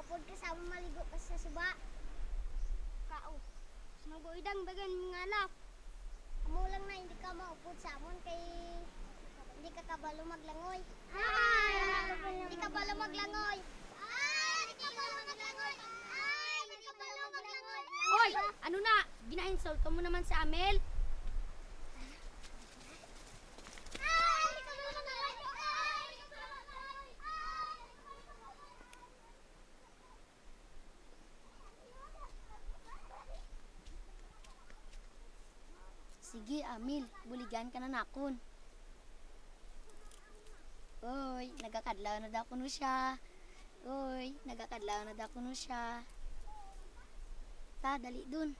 Mapod ka sa amon maligo ka sa suba. Kao. Magoidang bagan mga lap. Amo lang na hindi ka maupod sa amon kay hindi ka kabalo maglangoy. Ay! Hindi ka kabalo maglangoy. Ay! Hindi ka kabalo maglangoy. Ay! Hindi ka kabalo maglangoy. Hoy! Ano na? Gina-insult ka mo naman sa Amel? Ay! Hindi ka kabalo maglangoy. Ay! Hindi ka kabalo maglangoy. Sige, Amel. Buligan ka na nakon. Oy, nagakadlaw na daw kuno siya. Oy, nagakadlaw na daw kuno siya. Ta, dali dun.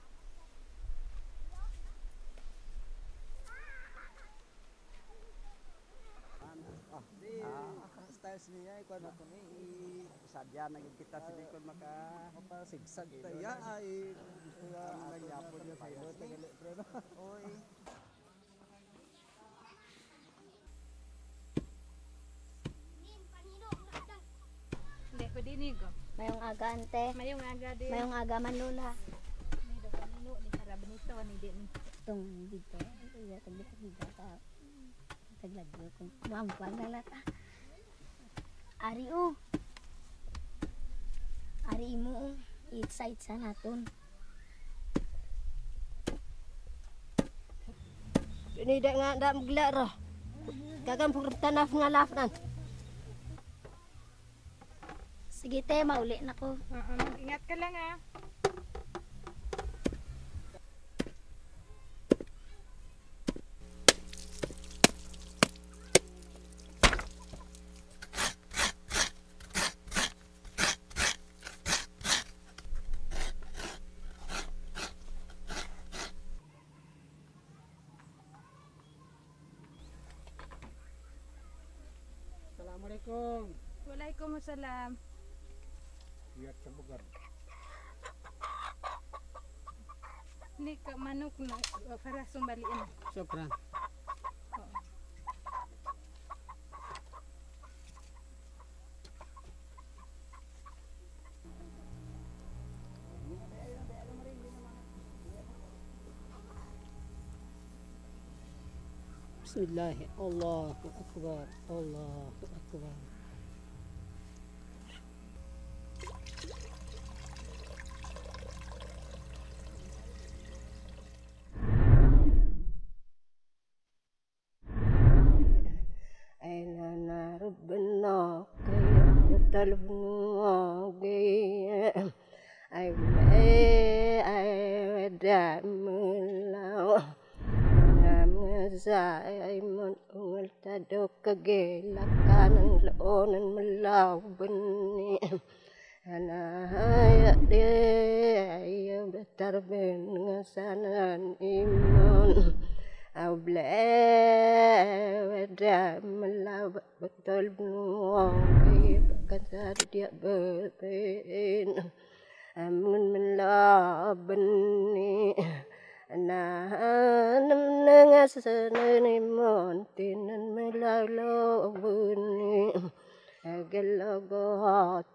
Styles niya ikaw na kuni sadya na kita sini kon maka sigsag ya ay ang nagyapon niya sa iyo tagali pre no. Oy. Hindi, padinig ko. Mayong aga, ante. Mayong aga din. Mayong aga man, Lola. May daw kanino, ni harap nito, ni din. Itong dito, iya taglihat dito ka. Taglagyo kung mampang na lata. Ari o. Ari mo o. I-excite sa naton. Ini dak nga dak magla ra. Gagan tanaf nga lafnan. Sige te, mauli na ko. Ingat ka lang ah. Assalamualaikum. Waalaikumsalam. Biar sa bugar. Ni ka manok na para sumbalian. Syukran. Bismillah, Allahu Akbar, Allahu Akbar. Aina na rabbana kaya talfungi ay damlaw ay mon ungol tado kagelakan ng loonan malaban ni anaya de ayo betarben ngasanan iman Able wada malaw betul bunuangi bahkan dia berpen amun melaban ni Anam nangasana montinan melalo buni agalago